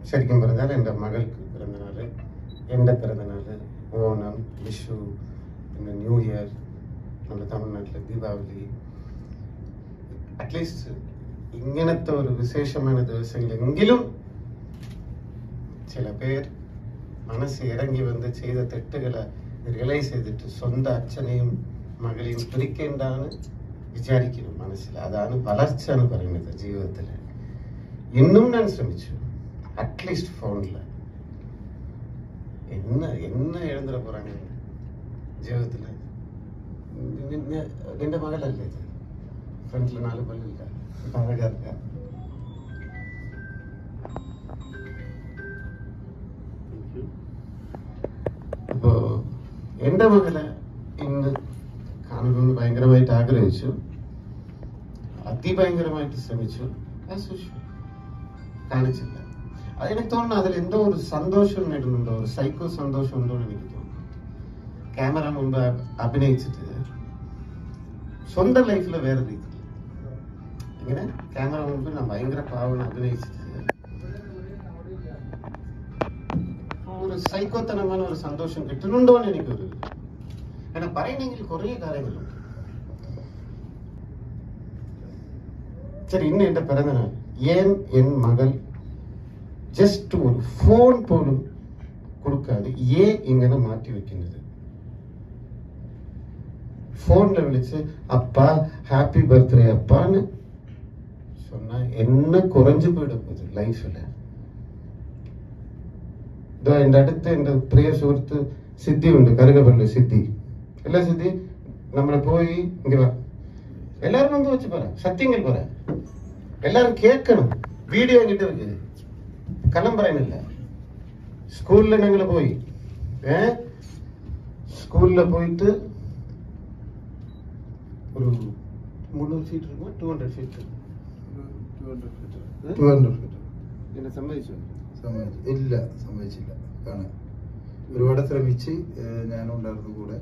ശരിക്കും പറഞ്ഞാൽ എൻ്റെ മകൾക്ക് പിറന്നനാൾ, എൻ്റെ പിറന്നനാൾ, ഓണം, വിഷു, പിന്നെ ന്യൂ ഇയർ, നമ്മുടെ തമിഴ്നാട്ടിലെ ദീപാവലി, അറ്റ്ലീസ്റ്റ് ഇങ്ങനത്തെ ഒരു വിശേഷമായ ദിവസങ്ങളെങ്കിലും ചില പേർ മനസ്സ് ഇറങ്ങി വന്ന് ചെയ്ത തെറ്റുകളെ റിയലൈസ് ചെയ്തിട്ട് സ്വന്തം അച്ഛനെയും മകളെയും പിരിക്കേണ്ടാന്ന് വിചാരിക്കുന്നു മനസ്സിൽ. അതാണ് വളർച്ച എന്ന് പറയുന്നത് ജീവിതത്തിൽ. ഇന്നും ഞാൻ ശ്രമിച്ചു, അറ്റ്ലീസ്റ്റ് ഫോണിൽ என்ன எழுந்துட போறாங்க ജീവിതത്തിൽ. നിന്റെ മകളല്ലേ ഇത്? ഫ്രണ്ടിൽ 4 പല്ലില്ല, അഴകാ இருக்க. അപ്പോ എൻ്റെ മകളെ ഇന്ന് കാണണമെന്ന് ഭയങ്കരമായിട്ട് ആഗ്രഹിച്ചു, അതിഭയങ്കരമായിട്ട് ശ്രമിച്ചു, കാണിച്ചില്ല. അതെനിക്ക് തോന്നുന്നു അതിൽ എന്തോ ഒരു സന്തോഷം നേടുന്നുണ്ടോ, ഒരു സൈക്കോ സന്തോഷം ഉണ്ടോ എന്ന് എനിക്ക് തോന്നുന്നു. ക്യാമറ മുമ്പ് അഭിനയിച്ചിട്ട് സ്വന്തം ലൈഫിൽ വേറെ രീതിയിൽ ഇങ്ങനെ ക്യാമറ മുമ്പ് ഞാൻ ഭയങ്കര പാവം അഭിനയിച്ചിട്ട് ഒരു സൈക്കോത്തനமான ഒരു സന്തോഷം കിട്ടുന്നുണ്ടോ എന്ന് എനിക്കൊരു കാരണം പറയണമെങ്കിൽ കുറേ കാര്യങ്ങളുണ്ട്. ശരി, ഇന്ന് എന്റെ പിറന്നനാൾ എൻ മകൾ ജസ്റ്റ് ഒരു ഫോൺ പോലും കൊടുക്കാതെ ഇങ്ങനെ മാറ്റി വെക്കുന്നത്. ഫോണിൽ വിളിച്ച് അപ്പാ ഹാപ്പി ബർത്ത്ഡേ അപ്പാന്ന് சொன்னா என்ன குறைஞ்சு போயிட போகுது ലൈഫില്. ഇതോ എൻ്റെ അടുത്ത് എൻ്റെ പ്രിയ സുഹൃത്ത് സിദ്ധി ഉണ്ട്, കറുകപ്പള്ളി സിദ്ധി. അല്ല സിദ്ധി, നമ്മളെ പോയി ഇങ്ങ വാ, എല്ലാരും മുമ്പ് വെച്ച് പറ, സത്യങ്ങൾ പറ, എല്ലാരും കേൾക്കണം. വീഡിയോ എങ്ങിട്ട് വെക്ക്, കള്ളം പറയുന്നില്ല. സ്കൂളിൽ ഞങ്ങൾ പോയി സ്കൂളിൽ പോയിട്ട് ഒരു 300 ഫീറ്റ് இருக்கும், 200 ഫീറ്റ് എന്നെ സമ്മതിച്ചു? ഇല്ല, സമ്മതിച്ചില്ല. കാണാൻ ഒരുപാട് ശ്രമിച്ച്, ഞാനും ഉണ്ടായിരുന്നു കൂടെ.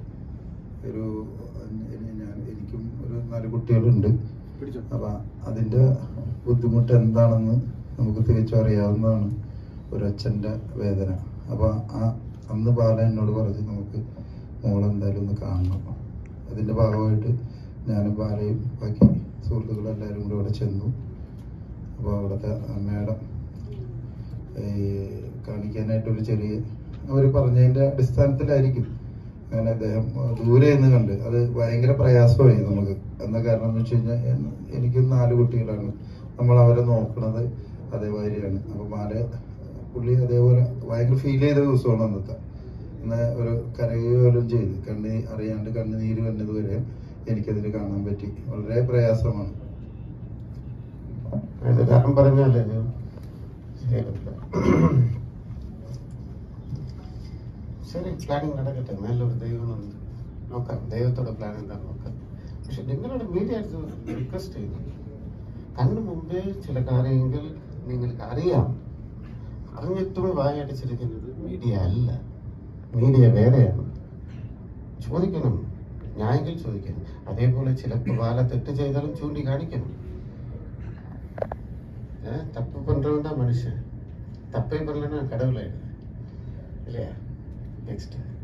എനിക്കും ഒരു 4 കുട്ടികളുണ്ട്. അപ്പൊ അതിന്റെ ബുദ്ധിമുട്ട് എന്താണെന്ന് നമുക്ക് തികച്ചും അറിയാവുന്നതാണ്, ഒരച്ഛന്റെ വേദന. അപ്പൊ അന്ന് ബാല എന്നോട് പറഞ്ഞു നമുക്ക് മോളെന്തായാലും ഒന്ന് കാണണം. അതിന്റെ ഭാഗമായിട്ട് ഞാനും ബാലയും ബാക്കി സുഹൃത്തുക്കളെല്ലാവരും കൂടെ അവിടെ ചെന്നു. അപ്പോൾ അവിടുത്തെ മേഡം കാണിക്കാനായിട്ടൊരു ചെറിയ അവർ പറഞ്ഞതിൻ്റെ അടിസ്ഥാനത്തിലായിരിക്കും അങ്ങനെ അദ്ദേഹം ദൂരെ നിന്ന് കണ്ട്. അത് ഭയങ്കര പ്രയാസമായി നമുക്ക്. എന്താ കാരണം എന്ന് വെച്ച് കഴിഞ്ഞാൽ എനിക്ക് 4 കുട്ടികളാണ്, നമ്മൾ അവരെ നോക്കണത് അതേമാതിരിയാണ്. അപ്പോൾ പുള്ളി അതേപോലെ ഭയങ്കര ഫീൽ ചെയ്ത ദിവസമാണ് അന്നത്തെ. എന്നാൽ ഒരു കരയുകയും ചെയ്ത് അറിയാണ്ട് കണ്ണുനീര് വന്നത് വരെ എനിക്കതിൽ കാണാൻ പറ്റി. വളരെ പ്രയാസമാണ്. കാരണം പറഞ്ഞാല് ശരി, പ്ലാനിങ് നടക്കട്ടെ, നല്ലൊരു ദൈവമുണ്ട്, നോക്കാം. ദൈവത്തോടെ പ്ലാൻ എന്താ നോക്കാം. പക്ഷെ നിങ്ങളുടെ മീഡിയ റിക്വസ്റ്റ് ചെയ്യുന്നു, കണ്ണു മുമ്പേ ചില കാര്യങ്ങൾ നിങ്ങൾക്ക് അറിയാം, അറിഞ്ഞിട്ടും വായടിച്ചിരിക്കുന്നത് മീഡിയ അല്ല, മീഡിയ വേറെയാണ്. ചോദിക്കണം, ന്യായങ്ങൾ ചോദിക്കണം. അതേപോലെ ചിലപ്പോൾ വാല തെറ്റ് ചെയ്താലും ചൂണ്ടിക്കാണിക്കണം. தப்பு பண்றவன் தான் மனுஷன், தப்பே பண்ணலன்னா கடவுள் ஆயிடுது இல்லையா? நெக்ஸ்ட்